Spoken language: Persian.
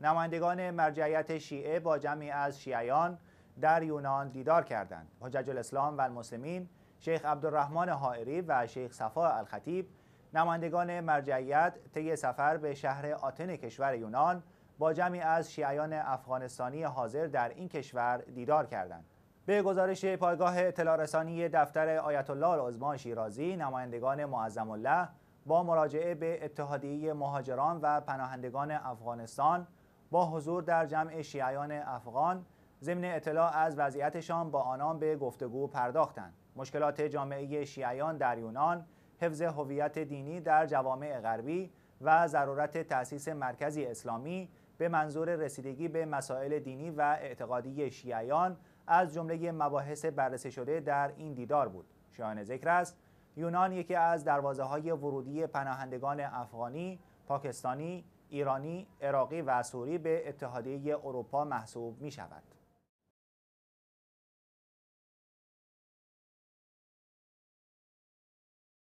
نمایندگان مرجعیت شیعه با جمعی از شیعیان در یونان دیدار کردند. حجج الاسلام و المسلمین شیخ عبدالرحمن حائری و شیخ صفا الخطیب، نمایندگان مرجعیت، طی سفر به شهر آتن کشور یونان با جمعی از شیعیان افغانستانی حاضر در این کشور دیدار کردند. به گزارش پایگاه اطلاع رسانی دفتر آیت الله العظمی شیرازی، نمایندگان معظم الله با مراجعه به اتحادیه مهاجران و پناهندگان افغانستان با حضور در جمع شیعیان افغان ضمن اطلاع از وضعیتشان با آنان به گفتگو پرداختند. مشکلات جامعه شیعیان در یونان، حفظ هویت دینی در جوامع غربی و ضرورت تأسیس مرکزی اسلامی به منظور رسیدگی به مسائل دینی و اعتقادی شیعیان از جمله مباحث بررسی شده در این دیدار بود. شایان ذکر است یونان یکی از دروازه‌های ورودی پناهندگان افغانی، پاکستانی، ایرانی، عراقی و سوری به اتحادیه اروپا محسوب می‌شود.